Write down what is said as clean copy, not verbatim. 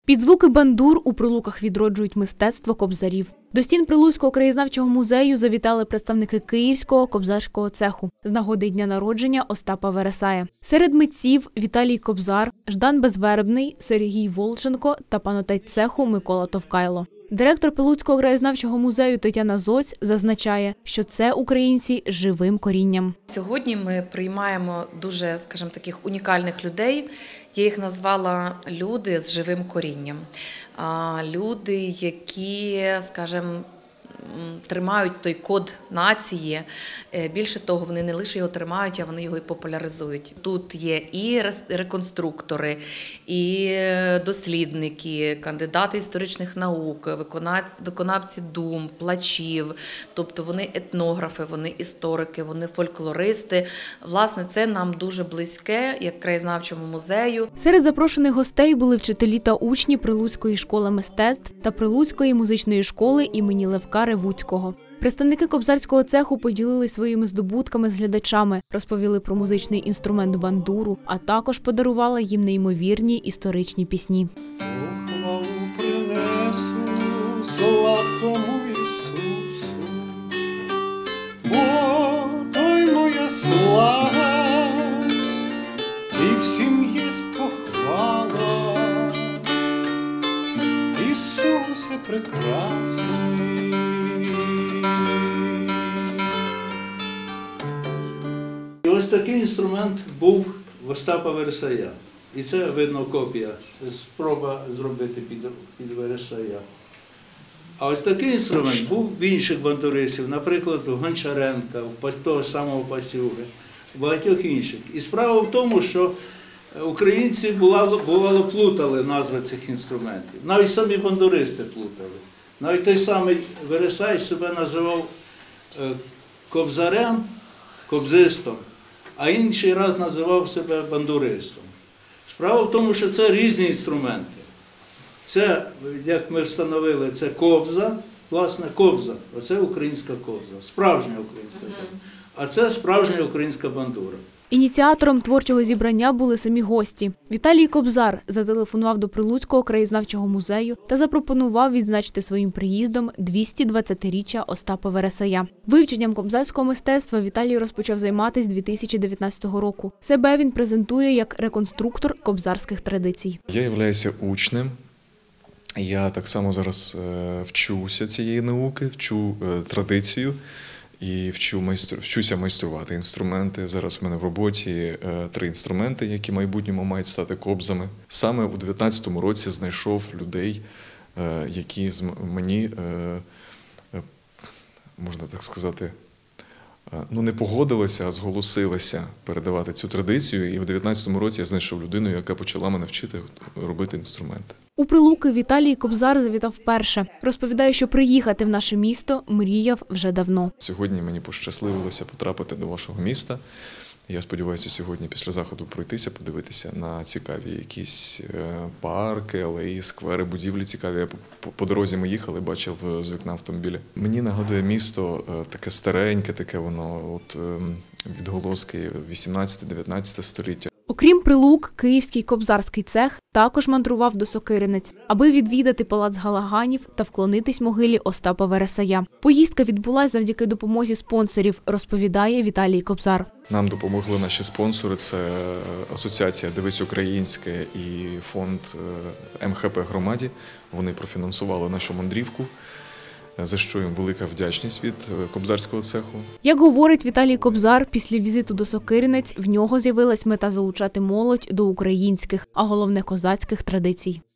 Під звуки бандур у Прилуках відроджують мистецтво кобзарів. До стін Прилуцького краєзнавчого музею завітали представники Київського кобзарського цеху з нагоди дня народження Остапа Вересая. Серед митців Віталій Кобзар, Ждан Безвербний, Сергій Волченко та панотець цеху Микола Товкайло. Директор Прилуцького краєзнавчого музею Тетяна Зоць зазначає, що це українці з живим корінням. Сьогодні ми приймаємо дуже, скажімо, таких унікальних людей. Я їх назвала люди з живим корінням. Люди, які, скажімо, тримають той код нації. Більше того, вони не лише його тримають, а вони його і популяризують. Тут є і реконструктори, і дослідники, кандидати історичних наук, виконавці дум, плачів. Тобто вони етнографи, вони історики, вони фольклористи. Власне, це нам дуже близьке, як краєзнавчому музею. Серед запрошених гостей були вчителі та учні Прилуцької школи мистецтв та Прилуцької музичної школи імені Левка Ревуцького. Представники кобзарського цеху поділилися своїми здобутками з глядачами, розповіли про музичний інструмент бандуру, а також подарували їм неймовірні історичні пісні. Хвалу принесу солодкому Ісусу, бо той моя слава, і всім єсть похвала. Ісусе прекрасний. І ось такий інструмент був в Остапа Вересая. І це, видно, копія, спроба зробити під Вересая. А ось такий інструмент був в інших бандуристів, наприклад, у Гончаренка, у того самого Пасюги, у багатьох інших. І справа в тому, що українці, бувало, плутали назви цих інструментів. Навіть самі бандуристи плутали. Навіть той самий Вересай себе називав кобзарем, кобзистом, а інший раз називав себе бандуристом. Справа в тому, що це різні інструменти. Це, як ми встановили, це кобза, власне, кобза. Оце українська кобза, справжня українська кобза. А це справжня українська бандура. Ініціатором творчого зібрання були самі гості. Віталій Кобзар зателефонував до Прилуцького краєзнавчого музею та запропонував відзначити своїм приїздом 220-річчя Остапа Вересая. Вивченням кобзарського мистецтва Віталій розпочав займатися 2019 року. Себе він презентує як реконструктор кобзарських традицій. Я являюся учнем. Я так само зараз вчуся цієї науки, вчу традицію. І вчуся майструвати інструменти. Зараз в мене в роботі 3 інструменти, які в майбутньому мають стати кобзами. Саме у 2019 році знайшов людей, які мені, можна так сказати, не погодилися, а зголосилися передавати цю традицію. І в 2019 році я знайшов людину, яка почала мене вчити робити інструменти. У Прилуки Віталій Кобзар завітав вперше. Розповідає, що приїхати в наше місто мріяв вже давно. Сьогодні мені пощасливилося потрапити до вашого міста. Я сподіваюся сьогодні після заходу пройтися, подивитися на цікаві якісь парки, алеї, сквери, будівлі цікаві. По дорозі ми їхали, бачив з вікна автомобіля. Мені нагадує місто таке стареньке, таке воно відголоски 18-19 століття. Окрім Прилук, Київський кобзарський цех також мандрував до Сокиринець, аби відвідати палац Галаганів та вклонитись могилі Остапа Вересая. Поїздка відбулася завдяки допомозі спонсорів, розповідає Віталій Кобзар. Нам допомогли наші спонсори – це асоціація «Дивись українське» і фонд МХП «Громаді». Вони профінансували нашу мандрівку, за що їм велика вдячність від кобзарського цеху. Як говорить Віталій Кобзар, після візиту до Сокиринець в нього з'явилась мета залучати молодь до українських, а головне – козацьких традицій.